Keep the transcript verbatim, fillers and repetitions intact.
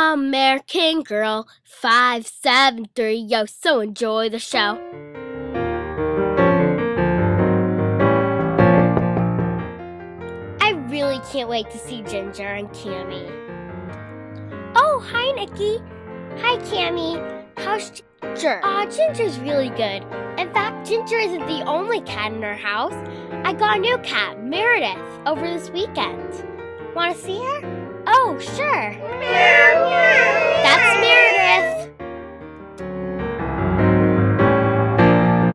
American Girl five seven three. Yo, so enjoy the show. I really can't wait to see Ginger and Cammy. Oh, hi, Nikki. Hi, Cammy. How's Ginger? Aw, uh, Ginger's really good. In fact, Ginger isn't the only cat in our house. I got a new cat, Meredith, over this weekend. Want to see her? Oh, sure. Meow, meow.